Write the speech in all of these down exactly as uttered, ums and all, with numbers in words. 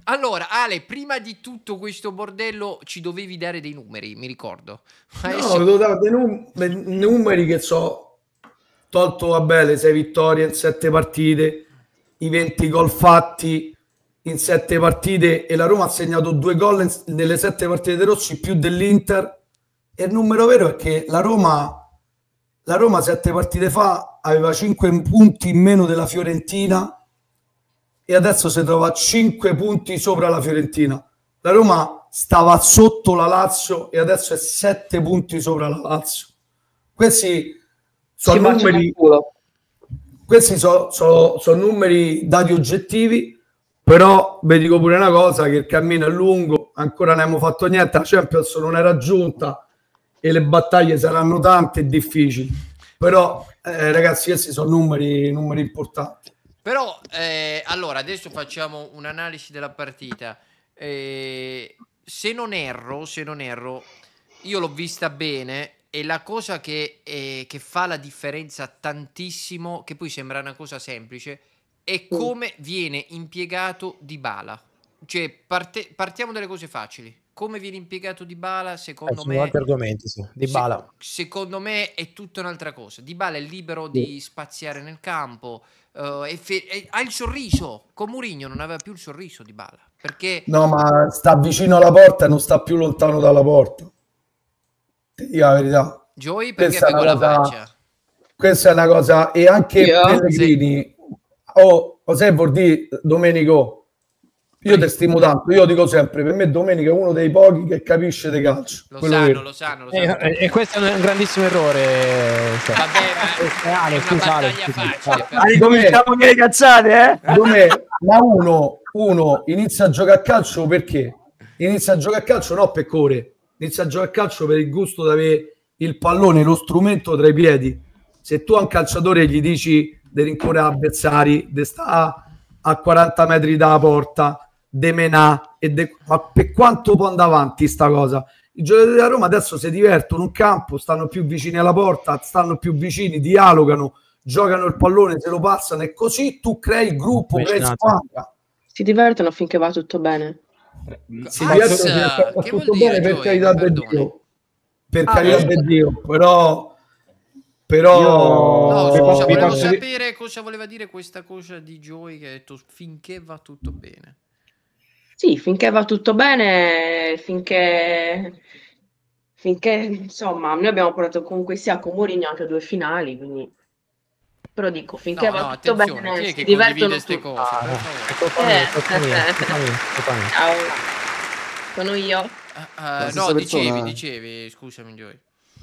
Allora, Ale, prima di tutto questo bordello ci dovevi dare dei numeri, mi ricordo. Adesso... No, devo dare dei, num dei numeri che so, tolto vabbè le sei vittorie in sette partite, i venti gol fatti in sette partite e la Roma ha segnato due gol nelle sette partite dei Rossi più dell'Inter, e il numero vero è che la Roma la Roma sette partite fa aveva cinque punti in meno della Fiorentina e adesso si trova cinque punti sopra la Fiorentina. La Roma stava sotto la Lazio e adesso è sette punti sopra la Lazio. Questi sono numeri, questi sono so, so numeri dati oggettivi, però vi dico pure una cosa, che il cammino è lungo, ancora non abbiamo fatto niente, la Champions non è raggiunta e le battaglie saranno tante e difficili, però eh, ragazzi, questi sono numeri, numeri importanti. Però eh, allora adesso facciamo un'analisi della partita. Eh, se non erro, se non erro, io l'ho vista bene e la cosa che, eh, che fa la differenza tantissimo, che poi sembra una cosa semplice, è come viene impiegato Dybala. Cioè parte, partiamo dalle cose facili. Come viene impiegato Dybala, secondo eh, me, altri argomenti, sì. Dybala. Se, secondo me è tutta un'altra cosa. Dybala è libero sì. di spaziare nel campo. Uh, e e ha il sorriso. Con Mourinho non aveva più il sorriso Dybala, perché no, ma sta vicino alla porta e non sta più lontano dalla porta. Ti dico la verità. Joey, perché fai con la faccia? Questa è una cosa. E anche yeah. Pellegrini sì. oh, cos'è vuol dire, Domenico? Io ti stimo tanto, io dico sempre, per me Domenica è uno dei pochi che capisce di calcio. Lo sanno, vero. lo sanno, lo sanno. E, e questo è un grandissimo errore. Cioè. Vabbè, ma è una battaglia facile. Ricominciamo le cazzate, eh? Dove, ma uno, uno inizia a giocare a calcio perché? Inizia a giocare a calcio no per core, inizia a giocare a calcio per il gusto di avere il pallone, lo strumento tra i piedi. Se tu a un calciatore gli dici di rincorrere avversari, di stare a quaranta metri dalla porta, de menà e de... ma per quanto può andare avanti sta cosa? I giocatori della Roma adesso si divertono in campo, stanno più vicini alla porta, stanno più vicini, dialogano, giocano il pallone, se lo passano e così tu crei il gruppo, crei squadra. Si divertono finché va tutto bene. Si divertono finché va tutto bene, per carità di Dio. Per carità di Dio, però però no, scusa, volevo sapere cosa voleva dire questa cosa di Joey che ha detto finché va tutto bene. Sì, finché va tutto bene, finché, finché insomma, noi abbiamo portato comunque sia con Mourinho anche due finali, quindi però dico, finché no, va no, tutto bene, chi è si che divertono queste tutti. cose. Ah, eh, Ciao, sono io. Uh, uh, no, dicevi, persona... dicevi, scusami Joey.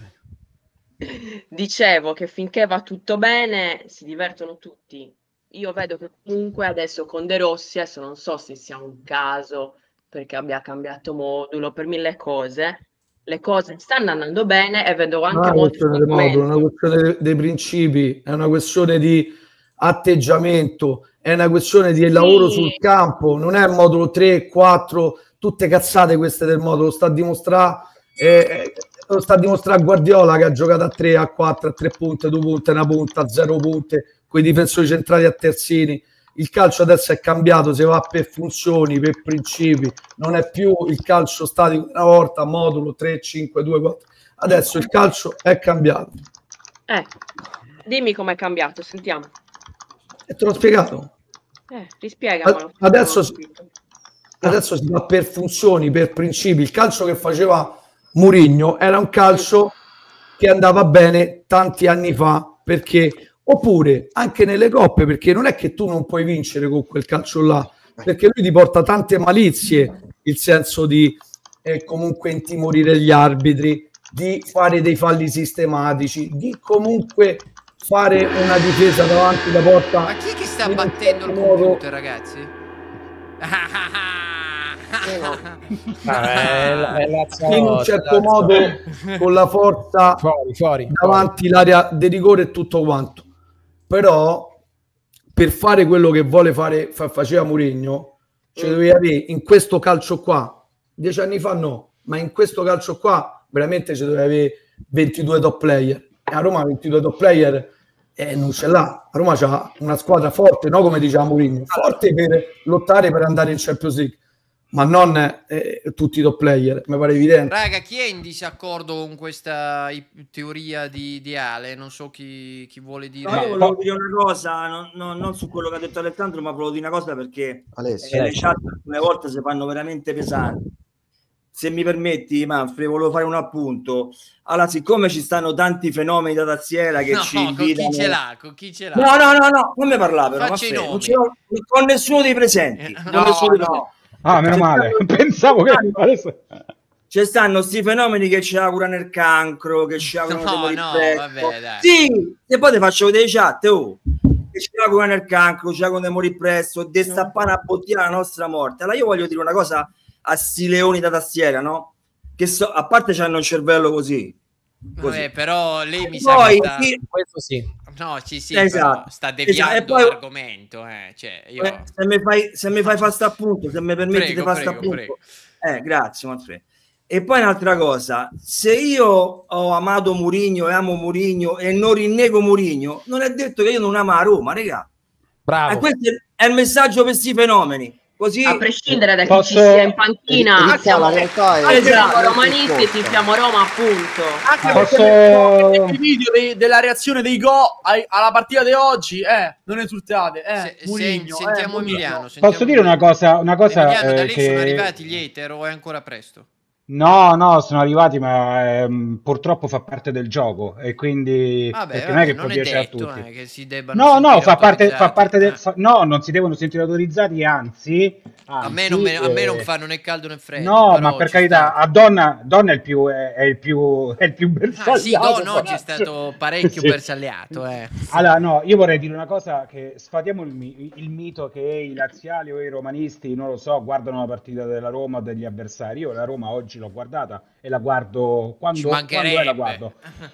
Dicevo che finché va tutto bene si divertono tutti. Io vedo che comunque adesso con De Rossi, adesso non so se sia un caso perché abbia cambiato modulo per mille cose, le cose stanno andando bene e vedo anche no, molto modulo, è una questione dei principi, è una questione di atteggiamento, è una questione di sì. lavoro sul campo, non è il modulo tre, quattro, tutte cazzate queste del modulo, sta a dimostrare eh, lo sta a dimostrare Guardiola che ha giocato a tre, a quattro, a tre punte, due punte, una punta, a zero punte, con i difensori centrali a terzini. Il calcio adesso è cambiato, si va per funzioni, per principi, non è più il calcio statico una volta, modulo tre, cinque, due, quattro. Adesso il calcio è cambiato. Eh, dimmi com'è cambiato, sentiamo. E te l'ho spiegato. Eh, rispiegamelo. Adesso, adesso si va per funzioni, per principi. Il calcio che faceva Mourinho era un calcio che andava bene tanti anni fa, perché oppure anche nelle coppe, perché non è che tu non puoi vincere con quel calcio là, perché lui ti porta tante malizie, il senso di eh, comunque intimorire gli arbitri, di fare dei falli sistematici, di comunque fare una difesa davanti alla porta. Ma chi è che sta battendo il computer, ragazzi? Ah, è la, è la in un certo la modo con la forza fuori, fuori, davanti fuori. L'area di rigore e tutto quanto, però per fare quello che vuole fare fa, faceva Mourinho, cioè dovevi avere in questo calcio qua, dieci anni fa no, ma in questo calcio qua veramente ci dovevi avere ventidue top player, e a Roma ventidue top player eh, non ce l'ha. A Roma c'ha una squadra forte, no, come diceva Mourinho, forte per lottare per andare in Champions League. ma non eh, tutti i top player, mi pare evidente. Raga, chi è in disaccordo con questa teoria di, di Ale? Non so chi, chi vuole dire. No, io volevo dire una cosa, non, non, non su quello che ha detto Alessandro, ma volevo dire una cosa perché eh, le chat alcune volte si fanno veramente pesanti. Se mi permetti, Manfred, volevo fare un appunto. Allora, siccome ci stanno tanti fenomeni da tastiera che no, ci invitano... con chi ce l'ha, con chi ce l'ha? No, no, no, no, non mi parlare però, Faccia i nomi. non ce l'ho con nessuno dei presenti. No, con nessuno dei no. presenti. Ah, meno C'è male, stanno... pensavo che adesso... Ci stanno sti fenomeni che ci augurano il cancro, che ci augurano no, no, vabbè, dai. Sì, e poi ti faccio vedere i chat, oh, che ci augurano il cancro, ci augurano di morire presto, di stappare a bottiglia la nostra morte. Allora io voglio dire una cosa a sti leoni da tastiera, no? Che so, a parte c'hanno un cervello così. così. Vabbè, però lei mi poi, sa che sta... sì, questo sì. No, sì, sì, esatto, sta deviando esatto. Poi, l'argomento. Eh. Cioè, io... se mi fai, se mi fai fare sta appunto, se mi permetti di fare sta appunto. Prego. Eh, grazie, Manfred. E poi un'altra cosa, se io ho amato Mourinho e amo Mourinho e non rinnego Mourinho, non è detto che io non amo la Roma, raga. Bravo. E questo è il messaggio per questi fenomeni. Così, a prescindere da chi posso... ci sia in panchina, siamo, la realtà è anche siamo esatto, romanisti e tifiamo Roma, appunto. Anche posso... i video dei, della reazione dei go ai, alla partita di oggi, eh, non esultate, eh, se, Mourinho, se, sentiamo eh, Emiliano. Posso Sentiamo dire una cosa? Una cosa Emiliano, eh, da lì che... sono arrivati gli hater o è ancora presto? No, no, sono arrivati, ma ehm, purtroppo fa parte del gioco e quindi Vabbè, perché vabbè, non è che non può è piacere detto, a tutti. Eh, che si debbano No, no, sentire fa parte, fa autorizzati. parte del, Eh. fa- no, non si devono sentire autorizzati, anzi, A anzi me, non me, a me non eh, fanno né caldo né freddo. no, però ma per ci carità, sta. a Donna, Donna è il più, è, è il più, è il più Ah, sì, bersagliato. Don oggi è stato parecchio Sì. bersagliato. Eh. Allora, no, io vorrei dire una cosa, che sfatiamo il, mi- il mito che i laziali o i romanisti, non lo so, guardano la partita della Roma o degli avversari. Io la Roma oggi l'ho guardata e la guardo Ci quando, quando è la mancherebbe. guardo.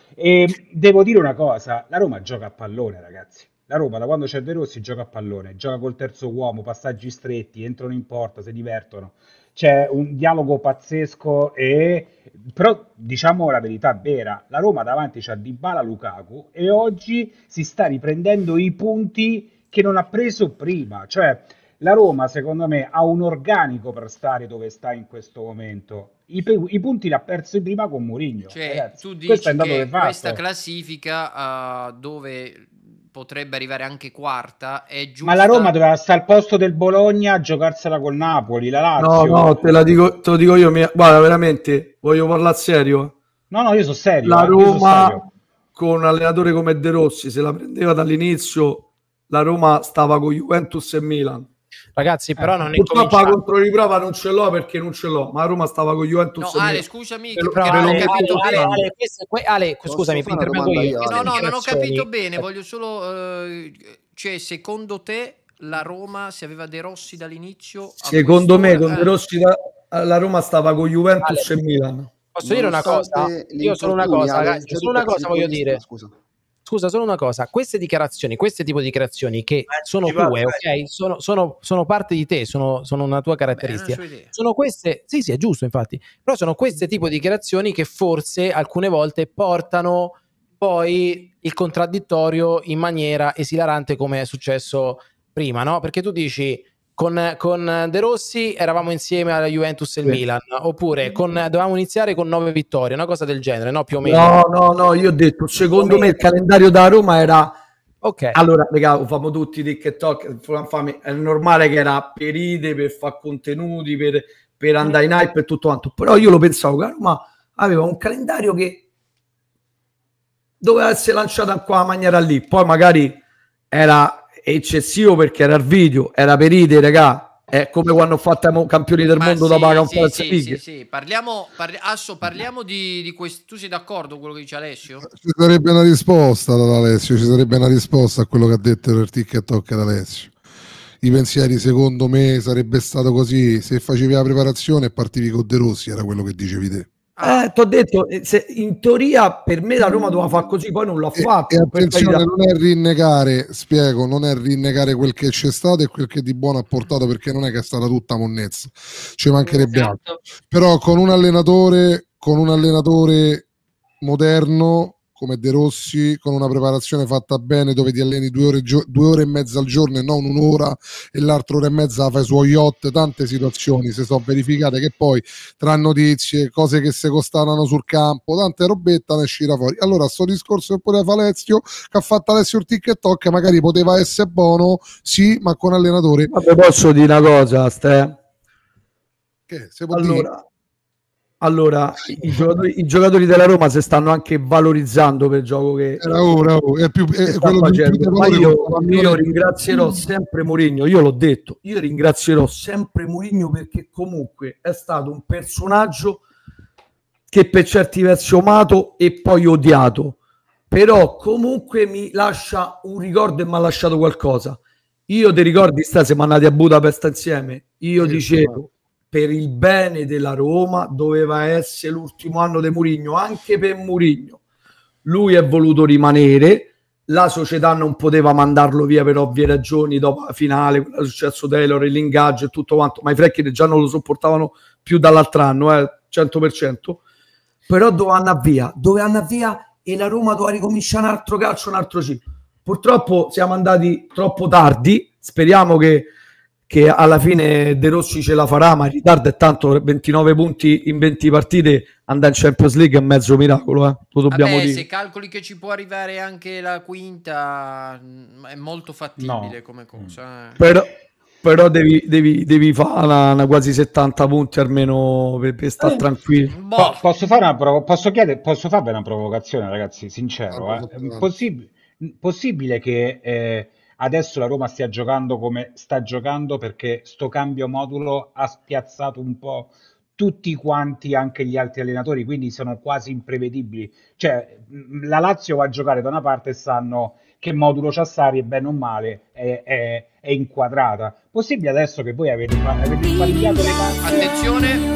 E devo dire una cosa, la Roma gioca a pallone, ragazzi. La Roma da quando c'è De Rossi gioca a pallone, gioca col terzo uomo, passaggi stretti, entrano in porta, si divertono. C'è un dialogo pazzesco e però diciamo la verità vera, la Roma davanti c'ha Dybala, Lukaku e oggi si sta riprendendo i punti che non ha preso prima, cioè la Roma secondo me ha un organico per stare dove sta in questo momento. I, i punti li ha persi prima con Mourinho. Cioè, Ragazzi, tu questo è dici andato che di fatto. questa classifica uh, dove potrebbe arrivare anche quarta è giusta. Ma la Roma doveva stare al posto del Bologna a giocarsela col Napoli, la No, Lazio. no, te, la dico, te lo dico io. Mi... Guarda, veramente, voglio parlare serio. No, no, io sono serio. La eh, io sono Roma, serio. con un allenatore come De Rossi, se la prendeva dall'inizio, la Roma stava con Juventus e Milan. Ragazzi, però non è Purtroppo la controriprova non ce l'ho perché non ce l'ho, ma la Roma stava con Juventus No, e Ale, Milan. scusami, Però, che Ale, non ho Ale, capito Ale, bene. Ale, questo- que- Ale, scusami, fare una intervengo domanda io. io, Ale? No, no, non ho capito Dichiarazioni- bene, voglio solo... eh, cioè, secondo te la Roma, se aveva De Rossi dall'inizio... a Secondo me, quest'ora- con De Rossi la, la Roma stava con Juventus Ale. e Milan. Posso dire una cosa? Nonostante Io solo una l'infortunio, cosa, Ale, ragazzi, già solo una di pezzi cosa voglio di dire. Scusa. Scusa, solo una cosa, queste dichiarazioni, queste tipo di dichiarazioni che sono ci va, tue, vai. ok? Sono, sono, sono parte di te, sono, sono una tua Vabbè, è una caratteristica. sua idea. Sono queste, sì, sì, è giusto, infatti, però sono queste tipo di dichiarazioni che forse alcune volte portano poi il contraddittorio in maniera esilarante, come è successo prima, no? Perché tu dici con, con De Rossi eravamo insieme alla Juventus e il Sì. Milan, oppure con, dovevamo iniziare con nove vittorie, una cosa del genere, no? Più o meno. No, no, no, io ho detto, secondo me il calendario da Roma era... Ok. Allora, raga, lo famo tutti TikTok, fammi- è normale che era per ride, per fare contenuti, per, per andare in hype e tutto quanto, però io lo pensavo che la Roma aveva un calendario che doveva essere lanciato in quella maniera lì, poi magari era eccessivo perché era il video, era per ride, raga, è come quando ho fatto i campioni del Ma mondo sì, dopo la sì, Conference sì, League. sì, sì. Parliamo, parli- Asso, parliamo di, di questo. Tu sei d'accordo con quello che dice Alessio? Ci sarebbe una risposta da Alessio, ci sarebbe una risposta a quello che ha detto il TikTok da Alessio. I pensieri, secondo me, sarebbe stato così: se facevi la preparazione e partivi con De Rossi, era quello che dicevi te. Eh, ti ho detto, eh, se, in teoria per me la Roma doveva fare così, poi non l'ha E, fatto. e per attenzione, carità. non è rinnegare, spiego, non è rinnegare quel che c'è stato e quel che di buono ha portato, perché non è che è stata tutta monnezza, ci mancherebbe altro. Esatto. Però con un allenatore, con un allenatore moderno come De Rossi, con una preparazione fatta bene, dove ti alleni due ore, gio- due ore e mezza al giorno e non un'ora, e l'altra ora e mezza la fai su yacht. Tante situazioni si sono verificate che poi tra notizie, cose che si costavano sul campo, tante robette ne uscirà fuori. Allora sto discorso che pure fa Alessio, che ha fatto Alessio il TikTok, magari poteva essere buono, sì, ma con allenatore. Ma posso dire una cosa, Ste? Che, se può allora dire? Allora, i giocatori, i giocatori della Roma si stanno anche valorizzando per il gioco che era ora, è più, è sta quello facendo. Più, Ma io, più, io ringrazierò sempre Mourinho, io l'ho detto, io ringrazierò sempre Mourinho perché comunque è stato un personaggio che per certi versi amato e poi odiato, però comunque mi lascia un ricordo e mi ha lasciato qualcosa. Io ti ricordi, sta, siamo andati a Budapest insieme, io sì, dicevo per il bene della Roma doveva essere l'ultimo anno di Mourinho, anche per Mourinho. Lui è voluto rimanere, la società non poteva mandarlo via per ovvie ragioni dopo la finale, quello che è successo Taylor, l'ingaggio e tutto quanto, ma i Frecchi già non lo sopportavano più dall'altro anno, eh, cento per cento. Però doveva andare via, doveva andare via e la Roma doveva ricominciare un altro calcio, un altro ciclo. Purtroppo siamo andati troppo tardi, speriamo che che alla fine De Rossi ce la farà, ma il ritardo è tanto, ventinove punti in venti partite, andare in Champions League è mezzo miracolo, eh? Lo dobbiamo Vabbè, dire. se calcoli che ci può arrivare anche la quinta, è molto fattibile no. come cosa. Eh. Però, però devi, devi, devi fare una, una quasi settanta punti almeno per, per stare eh. tranquilli. Po- posso fare una provo- posso chiedere, posso farvi una provocazione, ragazzi, sincero, eh? Possib- possibile che eh, adesso la Roma stia giocando come sta giocando perché sto cambio modulo ha spiazzato un po' tutti quanti, anche gli altri allenatori, quindi sono quasi imprevedibili. Cioè, la Lazio va a giocare da una parte e sanno che modulo c'ha Sarri e bene o male è, è, è inquadrata. Possibile adesso che voi avete, avete sbagliato le carte? Attenzione!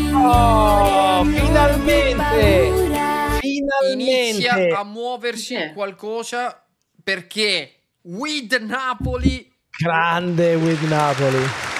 Oh, finalmente! Finalmente! Inizia a muoversi qualcosa perché With Napoli, grande With Napoli,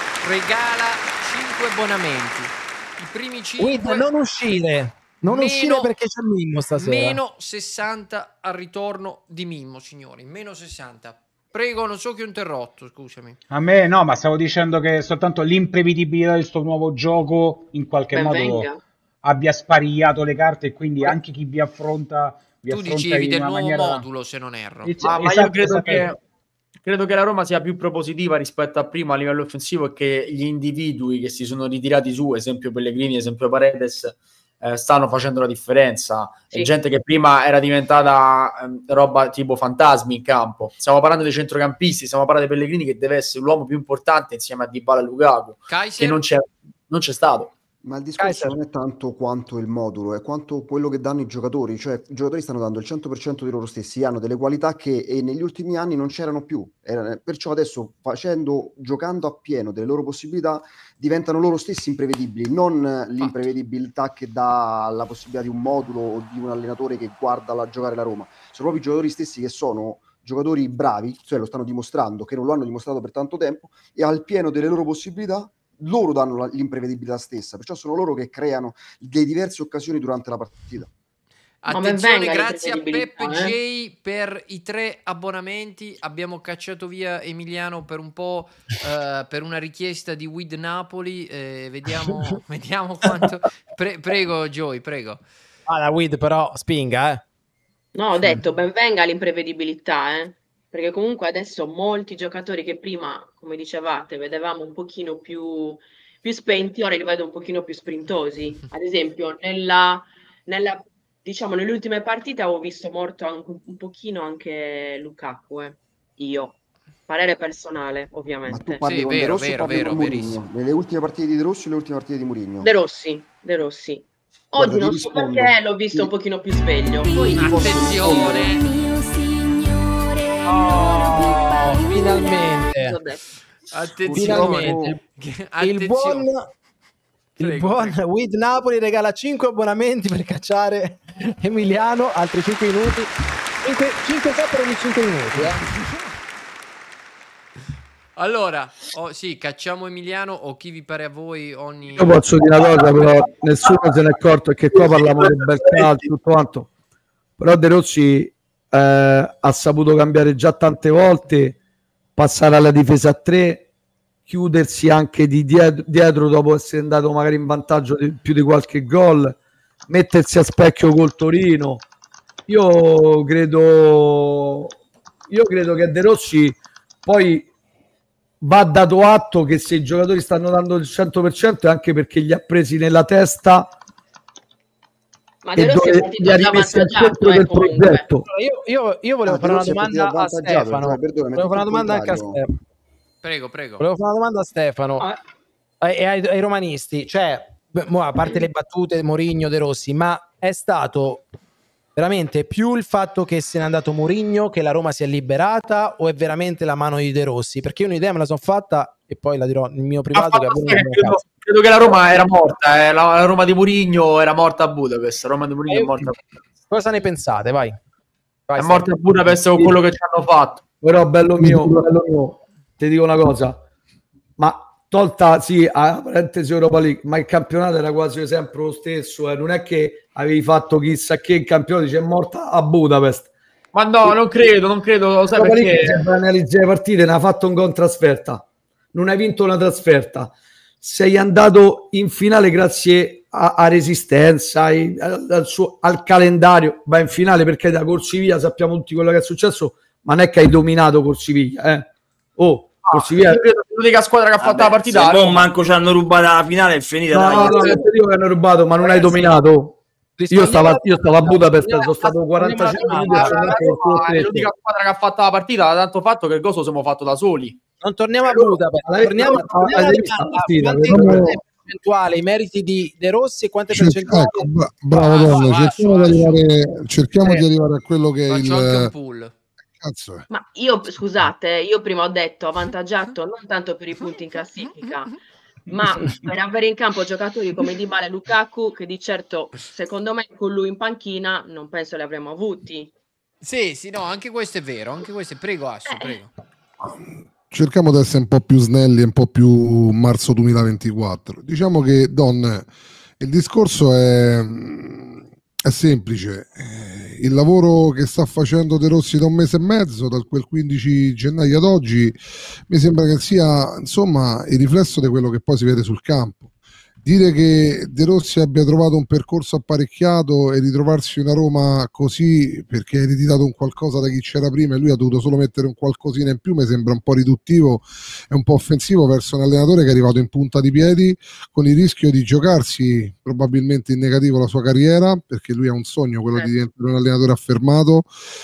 regala cinque abbonamenti. I primi cinque. With, non uscire, non meno, uscire perché c'è Mimmo stasera. Meno sessanta al ritorno di Mimmo, signori. Meno sessanta. Prego, non so che ho interrotto, scusami. A me no, ma stavo dicendo che soltanto l'imprevedibilità di questo nuovo gioco in qualche ben modo venga. abbia sparigliato le carte e quindi Beh. anche chi vi affronta. Tu dicevi del nuovo maniera... modulo, se non erro. Ah, esatto, ma io credo che, credo che la Roma sia più propositiva rispetto a prima a livello offensivo e che gli individui che si sono ritirati su, esempio Pellegrini, esempio Paredes, eh, stanno facendo la differenza. Sì. Gente che prima era diventata eh, roba tipo fantasmi in campo. Stiamo parlando dei centrocampisti, stiamo parlando di Pellegrini che deve essere l'uomo più importante insieme a Dybala e Lukaku, Kaiser. Che non c'è, non c'è stato. Ma il discorso non è tanto quanto il modulo, è quanto quello che danno i giocatori, cioè i giocatori stanno dando il cento per cento di loro stessi, hanno delle qualità che e negli ultimi anni non c'erano più, Era, perciò adesso facendo, giocando a pieno delle loro possibilità diventano loro stessi imprevedibili, non l'imprevedibilità che dà la possibilità di un modulo o di un allenatore che guarda la, giocare la Roma, sono proprio i giocatori stessi che sono giocatori bravi, cioè lo stanno dimostrando, che non lo hanno dimostrato per tanto tempo e al pieno delle loro possibilità loro danno la, l'imprevedibilità stessa, perciò sono loro che creano le diverse occasioni durante la partita. Attenzione, grazie a Peppe eh? J per i tre abbonamenti. Abbiamo cacciato via Emiliano per un po' uh, per una richiesta di With Napoli. Eh, vediamo, vediamo quanto. Pre- prego, Joy, prego. Ah, la With però spinga, eh. No, ho detto ben venga l'imprevedibilità, eh. Perché comunque adesso molti giocatori che prima, come dicevate, vedevamo un pochino più, più spenti, ora li vedo un pochino più sprintosi. Ad esempio, nella, nella, diciamo, nelle ultime partite avevo visto morto anche, un pochino anche Lukaku, eh. Io. Parere personale, ovviamente. Ma tu parli sì, con vero, De Rossi vero, vero, verissimo. Nelle ultime partite di De Rossi e le ultime partite di Mourinho? De Rossi, De Rossi. Oggi Guarda, non so rispondo. perché l'ho visto un pochino più sveglio. Poi, attenzione! Oh, finalmente, attenzione. finalmente. Il buon, il buon With Napoli regala cinque abbonamenti per cacciare Emiliano, altri cinque minuti, cinque per ogni cinque minuti. Eh. Allora, oh, sì, cacciamo Emiliano o chi vi pare a voi ogni... Io posso dire una cosa, però nessuno se ne è accorto che qua parliamo del bel calcio, tutto quanto. però De Rossi eh, ha saputo cambiare già tante volte, passare alla difesa a tre, chiudersi anche di dietro, dietro dopo essere andato magari in vantaggio di più di qualche gol, mettersi a specchio col Torino. Io credo io credo che De Rossi poi va dato atto che se i giocatori stanno dando il cento per cento è anche perché li ha presi nella testa. Ma De Rossi è partito già avvantaggiato, eh, del progetto. Io, io, io volevo Ah, fare una De Rossi è domanda partito a Stefano. avvantaggiato, cioè, perdona, Volevo fare una tutto il domanda anche a contrario. Stefano. Prego, prego. Volevo fare una domanda a Stefano Ah. e ai, ai romanisti. Cioè, beh, mo, a parte le battute Mourinho, De Rossi, ma è stato veramente più il fatto che se n'è andato Mourinho, che la Roma si è liberata, o è veramente la mano di De Rossi? Perché io un'idea me la sono fatta e poi la dirò nel mio privato. Che che credo, credo che la Roma era morta, eh. la, la Roma di Mourinho era morta a Budapest. La Roma di Mourinho Eh, è morta a Budapest. Cosa ne pensate? Vai. Vai È morta a Budapest con quello che ci hanno fatto. Però bello mio, bello mio, ti dico una cosa, ma tolta sì a parentesi Europa League, ma il campionato era quasi sempre lo stesso, eh. Non è che avevi fatto chissà che il campionato dice è morta a Budapest. Ma no, non credo, non credo, lo sai Europa League, perché? se analizzi le partite, ne ha fatto un gol in trasferta, non hai vinto una trasferta, sei andato in finale grazie a, a Resistenza, ai, al, al, suo, al calendario, va in finale perché da Corsiviglia sappiamo tutti quello che è successo, ma non è che hai dominato Corsiviglia, eh. Oh, Corsiviglia... Io credo che l'unica squadra che ha fatto Vabbè, la partita... se non manco ci hanno rubato la finale, è finita. No, dai. no, no, non ti dico che hanno rubato, ma non hai dominato. Io stavo, io stavo a Budapest, sono stato quarantacinque minuti. È l'unica squadra che ha fatto la partita, ha tanto fatto che il gol lo siamo fatto da soli. Non torniamo a Budapest, torniamo, torniamo alla domanda. Percentuale, i meriti di De Rossi e quante percentuali? Ecco, bra- bravo Don, cerchiamo, di arrivare, cerchiamo Eh. di arrivare a quello che è Faccio anche un il pool. cazzo è. Ma io, scusate, io prima ho detto avvantaggiato non tanto per i punti in classifica, ma per avere in campo giocatori come Dybala e Lukaku, che di certo, secondo me, con lui in panchina non penso li avremmo avuti. Sì, sì, no, anche questo è vero, anche questo è... Prego, Assu, Eh. prego. Cerchiamo di essere un po' più snelli e un po' più marzo duemilaventiquattro. Diciamo che Don, il discorso è, è semplice. Eh, Il lavoro che sta facendo De Rossi da un mese e mezzo, dal quel quindici gennaio ad oggi, mi sembra che sia insomma il riflesso di quello che poi si vede sul campo. Dire che De Rossi abbia trovato un percorso apparecchiato e ritrovarsi una Roma così perché ha ereditato un qualcosa da chi c'era prima e lui ha dovuto solo mettere un qualcosina in più mi sembra un po' riduttivo e un po' offensivo verso un allenatore che è arrivato in punta di piedi con il rischio di giocarsi probabilmente in negativo la sua carriera, perché lui ha un sogno, quello di diventare un allenatore affermato,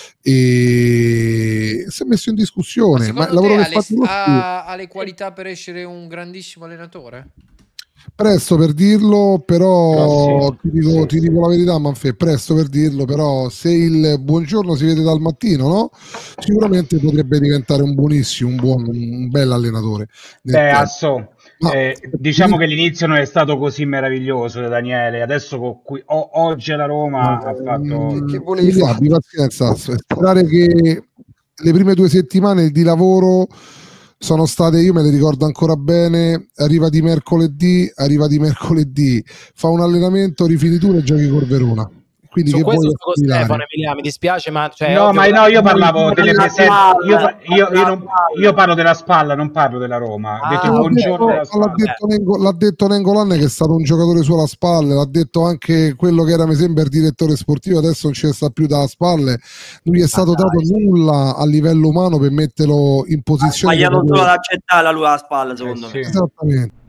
e si è messo in discussione. Ma, Ma il lavoro te che ha, fa De le, Rossi- ha, ha le qualità per essere un grandissimo allenatore? Presto per dirlo, però Sì, ti, dico, sì, ti sì. dico la verità, Manfè, presto per dirlo, però se il buongiorno si vede dal mattino, no? Sicuramente potrebbe diventare un buonissimo, un buon, un bel allenatore. nel Beh, tempo. Asso, Ma- eh, diciamo che l'inizio non è stato così meraviglioso da Daniele. Adesso con cui, o- oggi la Roma ha fatto... Mm, Che volevi sì, fare? abbi pazienza, Asso, e sperare che le prime due settimane di lavoro sono state, io me le ricordo ancora bene, arriva di mercoledì, arriva di mercoledì, fa un allenamento, rifinitura e giochi col Verona. Quindi Su che questo vuoi sto con aspirare? Stefano, Emilia, mi dispiace, ma cioè, No, ovvio ma che- no, io parlavo delle della presenze. spalla, Io, pa- io- io della non- spalla. io parlo della spalla, non parlo della Roma. Ho Ah, detto l'ha L'ha buongiorno della detto, spalla. l'ha detto Nengo- l'ha detto Nengolan che è stato un giocatore sulla spalle, l'ha detto anche quello che era mi sembra il direttore sportivo, adesso non ci sta più dalla spalle, non gli è stato dato nulla a livello umano per metterlo in Ha posizione sbagliato di solo poter- ad accettare la lui alla spalla, secondo Eh, me. sì. Esattamente.